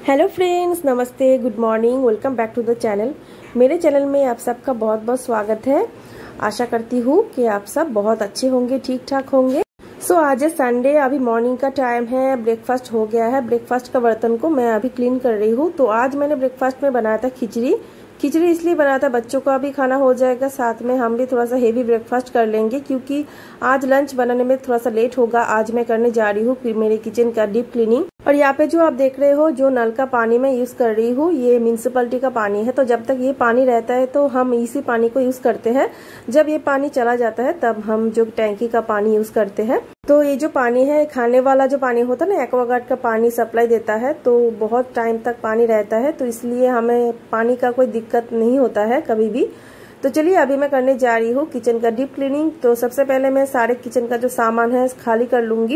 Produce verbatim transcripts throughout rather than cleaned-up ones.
Hello friends, नमस्ते, good morning, welcome back to the channel. मेरे channel में आप सबका बहुत बहुत स्वागत है। आशा करती हूँ कि आप सब बहुत अच्छे होंगे, ठीक ठाक होंगे। सो so, आज है संडे, अभी मॉर्निंग का टाइम है, ब्रेकफास्ट हो गया है। ब्रेकफास्ट का बर्तन को मैं अभी क्लीन कर रही हूँ। तो आज मैंने ब्रेकफास्ट में बनाया था खिचड़ी। खिचड़ी इसलिए बनाया था, बच्चों का भी खाना हो जाएगा, साथ में हम भी थोड़ा सा हेवी ब्रेकफास्ट कर लेंगे, क्योंकि आज लंच बनाने में थोड़ा सा लेट होगा। आज मैं करने जा रही हूँ फिर मेरे किचन का डीप क्लीनिंग। और यहाँ पे जो आप देख रहे हो, जो नल का पानी मैं यूज कर रही हूँ, ये म्यूनिसिपैलिटी का पानी है। तो जब तक ये पानी रहता है तो हम इसी पानी को यूज करते हैं। जब ये पानी चला जाता है तब हम जो टैंकी का पानी यूज करते हैं। तो ये जो पानी है, खाने वाला जो पानी होता है ना, एक्वागार्ड का पानी सप्लाई देता है, तो बहुत टाइम तक पानी रहता है। तो इसलिए हमें पानी का कोई दिक्कत नहीं होता है कभी भी। तो चलिए अभी मैं करने जा रही हूँ किचन का डीप क्लीनिंग। तो सबसे पहले मैं सारे किचन का जो सामान है खाली कर लूंगी।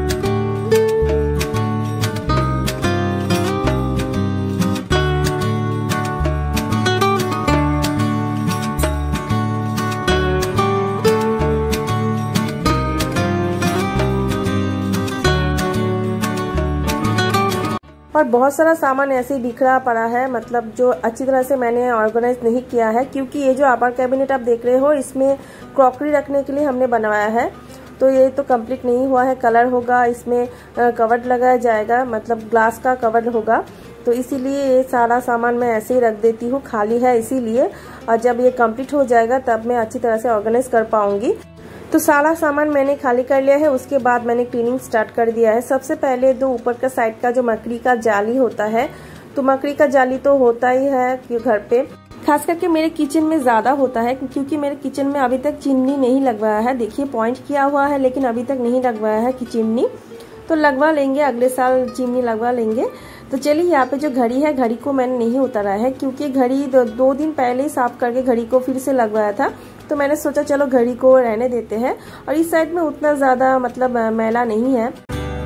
और बहुत सारा सामान ऐसे ही बिखरा पड़ा है, मतलब जो अच्छी तरह से मैंने ऑर्गेनाइज नहीं किया है, क्योंकि ये जो अपर कैबिनेट आप देख रहे हो, इसमें क्रॉकरी रखने के लिए हमने बनवाया है। तो ये तो कंप्लीट नहीं हुआ है, कलर होगा, इसमें कवर लगाया जाएगा, मतलब ग्लास का कवर होगा। तो इसीलिए ये सारा सामान मैं ऐसे ही रख देती हूँ, खाली है इसीलिए। और जब ये कंप्लीट हो जाएगा तब मैं अच्छी तरह से ऑर्गेनाइज कर पाऊंगी। तो सारा सामान मैंने खाली कर लिया है। उसके बाद मैंने क्लीनिंग स्टार्ट कर दिया है। सबसे पहले दो ऊपर का साइड का जो मकड़ी का जाली होता है, तो मकड़ी का जाली तो होता ही है घर पे, खास करके मेरे किचन में ज्यादा होता है, क्योंकि मेरे किचन में अभी तक चिमनी नहीं लगवाया है। देखिए पॉइंट किया हुआ है, लेकिन अभी तक नहीं लगवाया है कि चिमनी। तो लगवा लेंगे, अगले साल चिमनी लगवा लेंगे। तो चलिए, यहाँ पे जो घड़ी है, घड़ी को मैंने नहीं उतारा है, क्योंकि घड़ी दो, दो दिन पहले ही साफ करके घड़ी को फिर से लगवाया था। तो मैंने सोचा चलो घड़ी को रहने देते हैं। और इस साइड में उतना ज्यादा मतलब मैला नहीं है।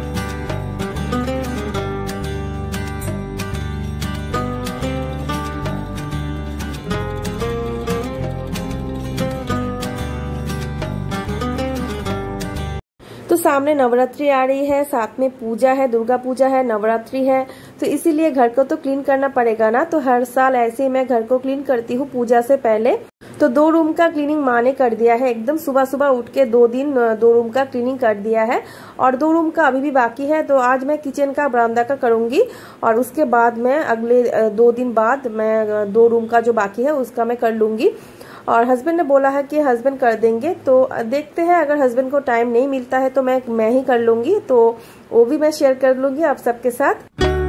तो सामने नवरात्रि आ रही है, साथ में पूजा है, दुर्गा पूजा है, नवरात्रि है, तो इसीलिए घर को तो क्लीन करना पड़ेगा ना। तो हर साल ऐसे ही मैं घर को क्लीन करती हूँ पूजा से पहले। तो दो रूम का क्लीनिंग माँ ने कर दिया है, एकदम सुबह सुबह उठ के दो दिन दो रूम का क्लीनिंग कर दिया है। और दो रूम का अभी भी बाकी है। तो आज मैं किचन का, बरामदा का करूंगी, और उसके बाद मैं अगले दो दिन बाद मैं दो रूम का जो बाकी है उसका मैं कर लूंगी। और हस्बैंड ने बोला है कि हस्बैंड कर देंगे। तो देखते हैं, अगर हस्बैंड को टाइम नहीं मिलता है तो मैं मैं ही कर लूंगी। तो वो भी मैं शेयर कर लूंगी आप सबके साथ।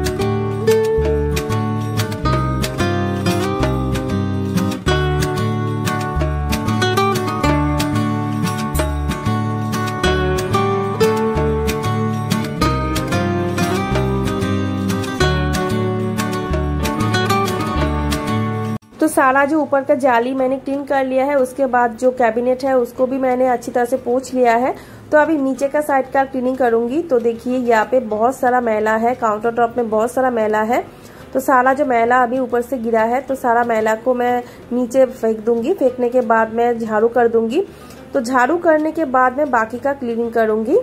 तो सारा जो ऊपर का जाली मैंने क्लीन कर लिया है। उसके बाद जो कैबिनेट है उसको भी मैंने अच्छी तरह से पोंछ लिया है। तो अभी नीचे का साइड का क्लीनिंग करूंगी। तो देखिए यहाँ पे बहुत सारा मैला है, काउंटर टॉप में बहुत सारा मैला है। तो सारा जो मैला अभी ऊपर से गिरा है, तो सारा मैला को मैं नीचे फेंक दूंगी। फेंकने के बाद मैं झाड़ू कर दूंगी। तो झाड़ू करने के बाद मैं बाकी का क्लीनिंग करूंगी।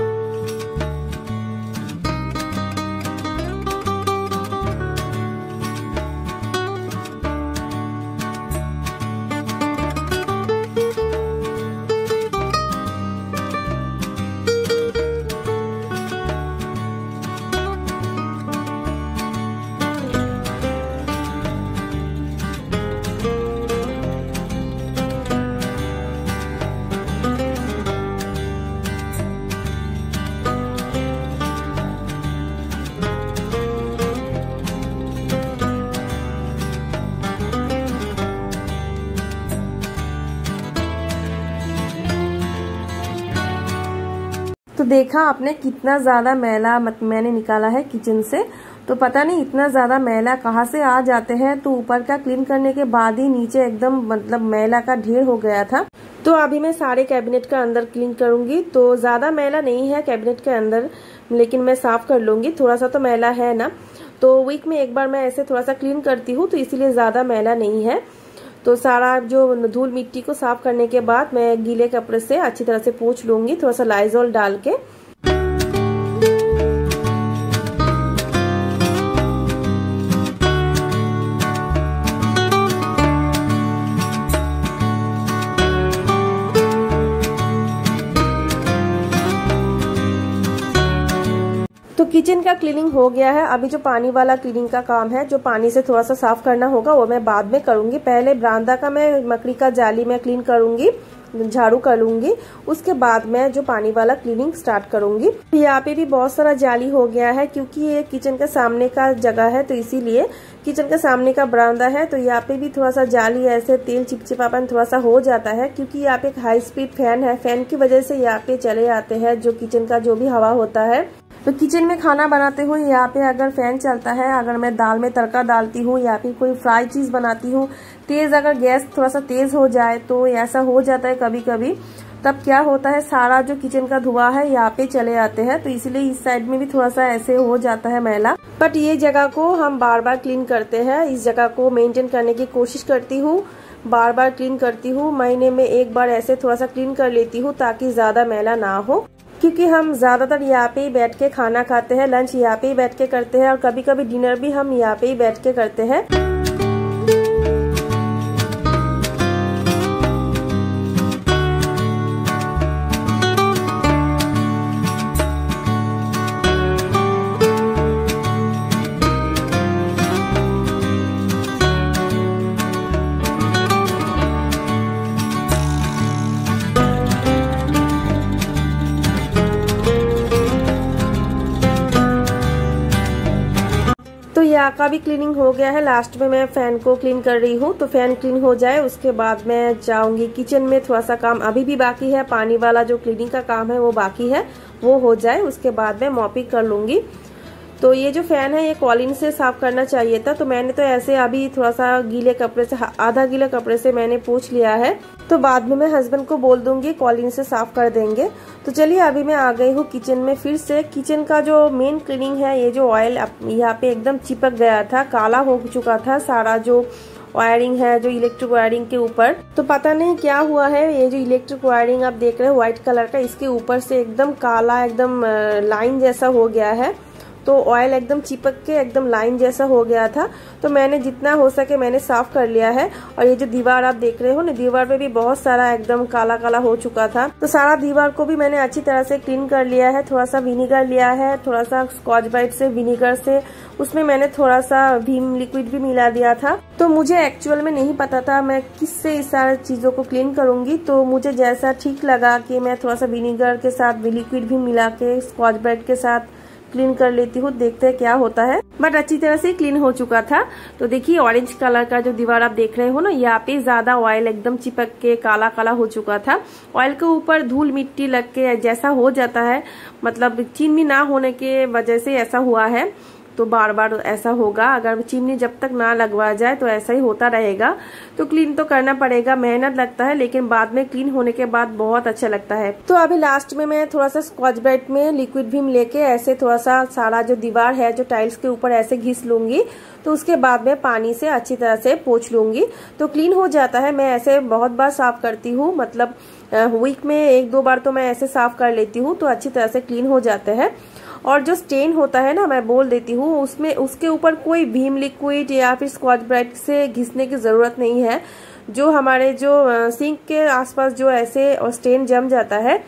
तो देखा आपने कितना ज्यादा मैला मैंने निकाला है किचन से। तो पता नहीं इतना ज्यादा मैला कहाँ से आ जाते हैं। तो ऊपर का क्लीन करने के बाद ही नीचे एकदम मतलब मैला का ढेर हो गया था। तो अभी मैं सारे कैबिनेट का अंदर क्लीन करूंगी। तो ज्यादा मैला नहीं है कैबिनेट के अंदर, लेकिन मैं साफ कर लूंगी। थोड़ा सा तो मैला है ना, तो वीक में एक बार मैं ऐसे थोड़ा सा क्लीन करती हूँ, तो इसीलिए ज्यादा मैला नहीं है। तो सारा जो धूल मिट्टी को साफ करने के बाद मैं गीले कपड़े से अच्छी तरह से पोंछ लूंगी, थोड़ा सा लाइजॉल डाल के। किचन का क्लीनिंग हो गया है। अभी जो पानी वाला क्लीनिंग का काम है, जो पानी से थोड़ा सा साफ करना होगा, वो मैं बाद में करूंगी। पहले बरामदा का मैं मकड़ी का जाली में क्लीन करूंगी, झाड़ू कर लूंगी, उसके बाद मैं जो पानी वाला क्लीनिंग स्टार्ट करूंगी। यहाँ पे भी बहुत सारा जाली हो गया है, क्योंकि ये किचन के सामने का जगह है, तो इसीलिए किचन के सामने का बरामदा है, तो यहाँ पे भी थोड़ा सा जाली ऐसे तेल चिपचिपापन थोड़ा सा हो जाता है, क्योंकि यहाँ पे एक हाई स्पीड फैन है। फैन की वजह से यहाँ पे चले आते हैं जो किचन का जो भी हवा होता है। तो किचन में खाना बनाते हुए यहाँ पे अगर फैन चलता है, अगर मैं दाल में तड़का डालती हूँ या फिर कोई फ्राई चीज बनाती हूँ, तेज अगर गैस थोड़ा सा तेज हो जाए तो ऐसा हो जाता है कभी कभी। तब क्या होता है, सारा जो किचन का धुआं है यहाँ पे चले आते हैं, तो इसलिए इस साइड में भी थोड़ा सा ऐसे हो जाता है मैला। बट ये जगह को हम बार बार क्लीन करते हैं, इस जगह को मेंटेन करने की कोशिश करती हूँ, बार बार क्लीन करती हूँ। महीने में एक बार ऐसे थोड़ा सा क्लीन कर लेती हूँ ताकि ज्यादा मैला ना हो, क्योंकि हम ज्यादातर यहाँ पे ही बैठ के खाना खाते हैं, लंच यहाँ पे ही बैठ के करते हैं और कभी कभी डिनर भी हम यहाँ पे ही बैठ के करते हैं। तो यहाँ का भी क्लीनिंग हो गया है। लास्ट में मैं फैन को क्लीन कर रही हूँ, तो फैन क्लीन हो जाए उसके बाद मैं जाऊंगी किचन में। थोड़ा सा काम अभी भी बाकी है, पानी वाला जो क्लीनिंग का काम है वो बाकी है, वो हो जाए उसके बाद मैं मॉपिंग कर लूंगी। तो ये जो फैन है ये कॉलिन से साफ करना चाहिए था, तो मैंने तो ऐसे अभी थोड़ा सा गीले कपड़े से, आधा गीले कपड़े से मैंने पोंछ लिया है, तो बाद में मैं हस्बैंड को बोल दूंगी कॉलिन से साफ कर देंगे। तो चलिए अभी मैं आ गई हूँ किचन में फिर से। किचन का जो मेन क्लीनिंग है, ये जो ऑयल यहाँ पे एकदम चिपक गया था, काला हो चुका था सारा जो वायरिंग है, जो इलेक्ट्रिक वायरिंग के ऊपर। तो पता नहीं क्या हुआ है, ये जो इलेक्ट्रिक वायरिंग आप देख रहे हो व्हाइट कलर का, इसके ऊपर से एकदम काला एकदम लाइन जैसा हो गया है, तो ऑयल एकदम चिपक के एकदम लाइन जैसा हो गया था। तो मैंने जितना हो सके मैंने साफ कर लिया है। और ये जो दीवार आप देख रहे हो ना, दीवार पे भी बहुत सारा एकदम काला काला हो चुका था, तो सारा दीवार को भी मैंने अच्छी तरह से क्लीन कर लिया है। थोड़ा सा विनीगर लिया है, थोड़ा सा स्कॉच ब्राइट से विनीगर से, उसमें मैंने थोड़ा सा भीम लिक्विड भी मिला दिया था। तो मुझे एक्चुअल में नहीं पता था मैं किससे इस सारी चीजों को क्लीन करूंगी, तो मुझे जैसा ठीक लगा कि मैं थोड़ा सा विनीगर के साथ लिक्विड भी मिला के स्कॉच ब्राइट के साथ क्लीन कर लेती हूँ, देखते हैं क्या होता है। बट अच्छी तरह से क्लीन हो चुका था। तो देखिए ऑरेंज कलर का जो दीवार आप देख रहे हो ना, यहाँ पे ज्यादा ऑयल एकदम चिपक के काला काला हो चुका था। ऑयल के ऊपर धूल मिट्टी लग के जैसा हो जाता है, मतलब चिमनी ना होने के वजह से ऐसा हुआ है, तो बार बार ऐसा होगा। अगर चिमनी जब तक ना लगवा जाए तो ऐसा ही होता रहेगा। तो क्लीन तो करना पड़ेगा, मेहनत लगता है, लेकिन बाद में क्लीन होने के बाद बहुत अच्छा लगता है। तो अभी लास्ट में मैं थोड़ा सा स्कॉच ब्राइट में लिक्विड भीम लेके ऐसे थोड़ा सा सारा जो दीवार है जो टाइल्स के ऊपर ऐसे घिस लूंगी, तो उसके बाद में पानी से अच्छी तरह से पोंछ लूंगी, तो क्लीन हो जाता है। मैं ऐसे बहुत बार साफ करती हूँ, मतलब वीक में एक दो बार तो मैं ऐसे साफ कर लेती हूँ, तो अच्छी तरह से क्लीन हो जाते हैं। और जो स्टेन होता है ना, मैं बोल देती हूँ, उसमें उसके ऊपर कोई भीम लिक्विड या फिर स्कॉच ब्राइट से घिसने की जरूरत नहीं है। जो हमारे जो सिंक के आसपास जो ऐसे स्टेन जम जाता है,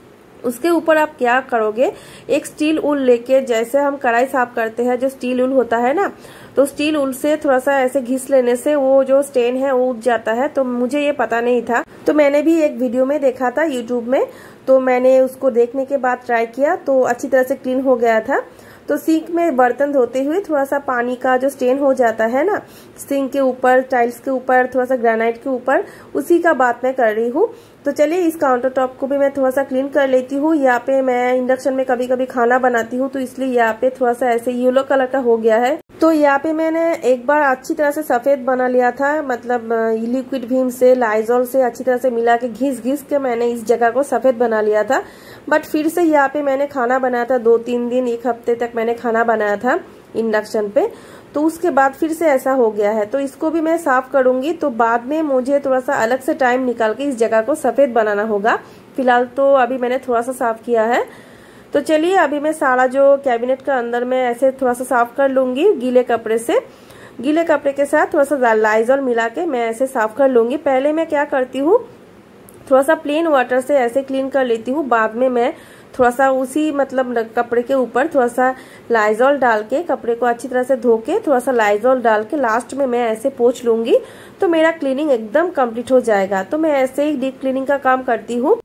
उसके ऊपर आप क्या करोगे, एक स्टील ऊल लेके, जैसे हम कढ़ाई साफ करते हैं जो स्टील ऊल होता है ना, तो स्टील ऊल से थोड़ा सा ऐसे घिस लेने से वो जो स्टेन है वो उठ जाता है। तो मुझे ये पता नहीं था, तो मैंने भी एक वीडियो में देखा था यूट्यूब में, तो मैंने उसको देखने के बाद ट्राई किया, तो अच्छी तरह से क्लीन हो गया था। तो सिंक में बर्तन धोते हुए थोड़ा सा पानी का जो स्टेन हो जाता है ना, सिंक के ऊपर, टाइल्स के ऊपर, थोड़ा सा ग्रेनाइट के ऊपर, उसी का बात मैं कर रही हूँ। तो चलिए इस काउंटर टॉप को भी मैं थोड़ा सा क्लीन कर लेती हूँ। यहाँ पे मैं इंडक्शन में कभी कभी खाना बनाती हूँ, तो इसलिए यहाँ पे थोड़ा सा ऐसे येलो कलर का हो गया है। तो यहाँ पे मैंने एक बार अच्छी तरह से सफेद बना लिया था, मतलब लिक्विड भीम से, लाइजॉल से अच्छी तरह से मिला के घिस घिस के मैंने इस जगह को सफेद बना लिया था। बट फिर से यहाँ पे मैंने खाना बनाया था, दो तीन दिन एक हफ्ते तक मैंने खाना बनाया था इंडक्शन पे, तो उसके बाद फिर से ऐसा हो गया है। तो इसको भी मैं साफ करूंगी, तो बाद में मुझे थोड़ा सा अलग से टाइम निकाल के इस जगह को सफेद बनाना होगा। फिलहाल तो अभी मैंने थोड़ा सा साफ किया है। तो चलिए अभी मैं सारा जो कैबिनेट का अंदर में ऐसे थोड़ा सा साफ कर लूंगी गीले कपड़े से। गीले कपड़े के साथ थोड़ा सा लाइजॉल मिला के मैं ऐसे साफ कर लूंगी। पहले मैं क्या करती हूँ, थोड़ा सा प्लेन वाटर से ऐसे क्लीन कर लेती हूँ। बाद में मैं थोड़ा सा उसी मतलब कपड़े के ऊपर थोड़ा सा लाइजॉल डाल के कपड़े को अच्छी तरह से धो के थोड़ा सा लाइजॉल डाल के लास्ट में मैं ऐसे पोंछ लूंगी तो मेरा क्लीनिंग एकदम कंप्लीट हो जाएगा। तो मैं ऐसे ही डीप क्लीनिंग का काम करती हूँ।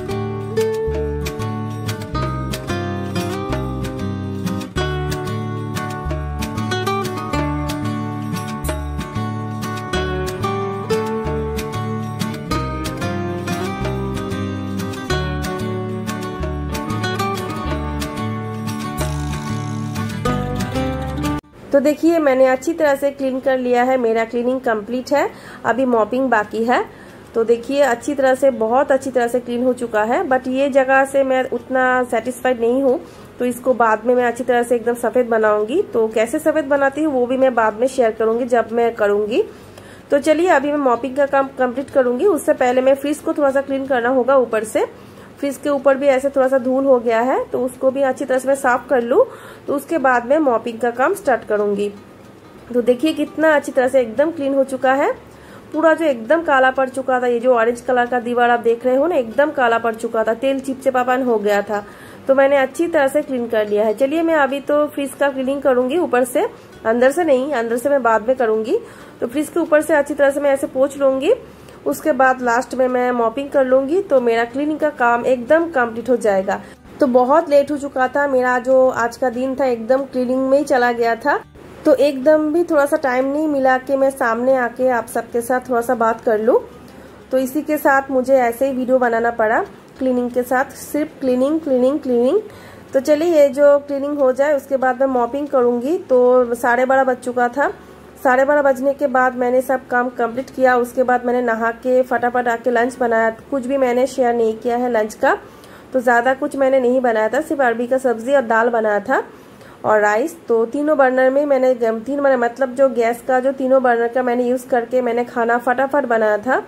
तो देखिए मैंने अच्छी तरह से क्लीन कर लिया है, मेरा क्लीनिंग कंप्लीट है। अभी मॉपिंग बाकी है। तो देखिए अच्छी तरह से, बहुत अच्छी तरह से क्लीन हो चुका है। बट ये जगह से मैं उतना सेटिस्फाइड नहीं हूँ, तो इसको बाद में मैं अच्छी तरह से एकदम सफेद बनाऊंगी। तो कैसे सफेद बनाती हूँ वो भी मैं बाद में शेयर करूंगी जब मैं करूंगी। तो चलिए अभी मैं मॉपिंग का काम कंप्लीट करूंगी। उससे पहले मैं फ्रिज को थोड़ा सा क्लीन करना होगा ऊपर से। फ्रिज के ऊपर भी ऐसे थोड़ा सा धूल हो गया है, तो उसको भी अच्छी तरह से मैं साफ कर लूँ। तो उसके बाद मैं मॉपिंग का काम स्टार्ट करूंगी। तो देखिए कितना अच्छी तरह से एकदम क्लीन हो चुका है। पूरा जो एकदम काला पड़ चुका था, ये जो ऑरेंज कलर का दीवार आप देख रहे हो ना, एकदम काला पड़ चुका था, तेल चिपचिपापन हो गया था। तो मैंने अच्छी तरह से क्लीन कर लिया है। चलिए मैं अभी तो फ्रिज का क्लीनिंग करूंगी ऊपर से, अंदर से नहीं, अंदर से मैं बाद में करूंगी। तो फ्रिज के ऊपर से अच्छी तरह से मैं ऐसे पोंछ लूंगी। उसके बाद लास्ट में मैं मॉपिंग कर लूंगी तो मेरा क्लीनिंग का काम एकदम कंप्लीट हो जाएगा। तो बहुत लेट हो चुका था, मेरा जो आज का दिन था एकदम क्लीनिंग में ही चला गया था। तो एकदम भी थोड़ा सा टाइम नहीं मिला कि मैं सामने आके आप सबके साथ थोड़ा सा बात कर लूं। तो इसी के साथ मुझे ऐसे ही वीडियो बनाना पड़ा, क्लीनिंग के साथ, सिर्फ क्लीनिंग क्लीनिंग क्लीनिंग। तो चलिए ये जो क्लीनिंग हो जाए उसके बाद मैं मॉपिंग करूंगी। तो साढ़े बारह बज चुका था। साढ़े बारह बजने के बाद मैंने सब काम कंप्लीट किया। उसके बाद मैंने नहा के फटाफट आके लंच बनाया। कुछ भी मैंने शेयर नहीं किया है लंच का, तो ज़्यादा कुछ मैंने नहीं बनाया था, सिर्फ अरबी का सब्जी और दाल बनाया था और राइस। तो तीनों बर्नर में मैंने तीन बर्नर मतलब जो गैस का जो तीनों बर्नर का मैंने यूज़ करके मैंने खाना फटाफट बनाया था।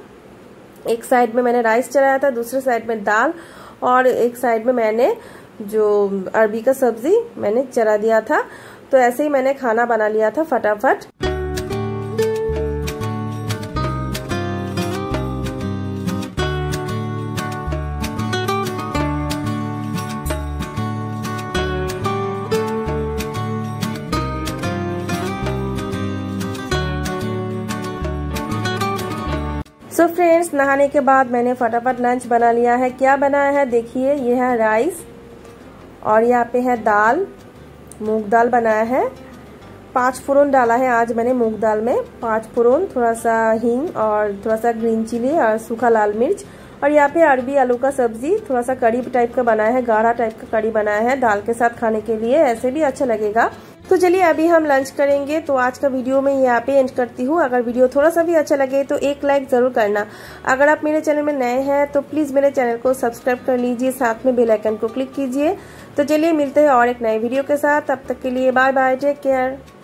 एक साइड में मैंने राइस चढ़ाया था, दूसरे साइड में दाल, और एक साइड में मैंने जो अरबी का सब्जी मैंने चढ़ा दिया था। तो ऐसे ही मैंने खाना बना लिया था फटाफट। सो so फ्रेंड्स, नहाने के बाद मैंने फटाफट लंच बना लिया है। क्या बनाया है देखिए, ये है राइस और यहाँ पे है दाल, मूंग दाल बनाया है। पांच फोरन डाला है आज मैंने मूंग दाल में, पांच फोरन, थोड़ा सा हींग और थोड़ा सा ग्रीन चिली और सूखा लाल मिर्च। और यहाँ पे अरबी आलू का सब्जी, थोड़ा सा कड़ी टाइप का बनाया है, गाढ़ा टाइप का कड़ी बनाया है दाल के साथ खाने के लिए, ऐसे भी अच्छा लगेगा। तो चलिए अभी हम लंच करेंगे। तो आज का वीडियो मैं यहाँ पे एंड करती हूँ। अगर वीडियो थोड़ा सा भी अच्छा लगे तो एक लाइक जरूर करना। अगर आप मेरे चैनल में नए हैं तो प्लीज मेरे चैनल को सब्सक्राइब कर लीजिए, साथ में बेल आइकन को क्लिक कीजिए। तो चलिए मिलते हैं और एक नए वीडियो के साथ। तब तक के लिए बाय बाय, टेक केयर।